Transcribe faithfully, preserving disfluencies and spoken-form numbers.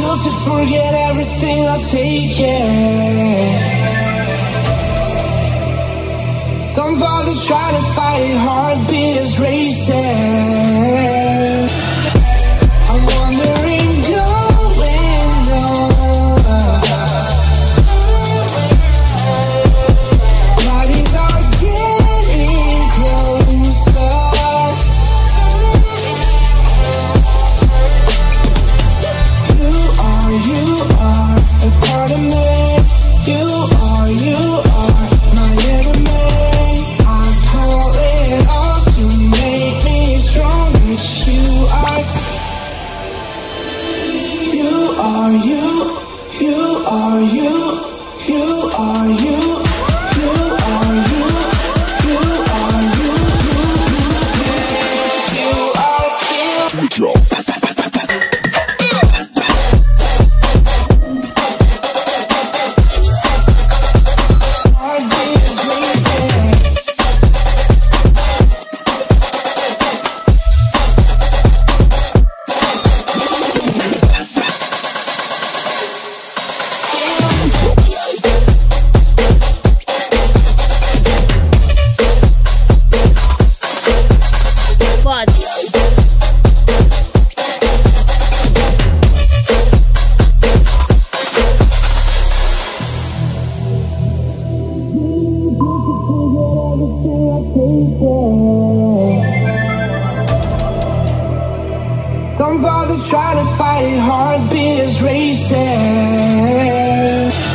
will to forget everything, I'll take it. Don't bother trying to fight, heartbeat is racing. I'm wondering, going over. Bodies are getting closer. You are, you are a part of me. You are, you are my enemy. I call it off, you make me strong, but you are. You are, you, you are, you, you are, you, you are, you, you are, you, you, you, you are, you. Don't bother trying to fight it, heartbeat is racing.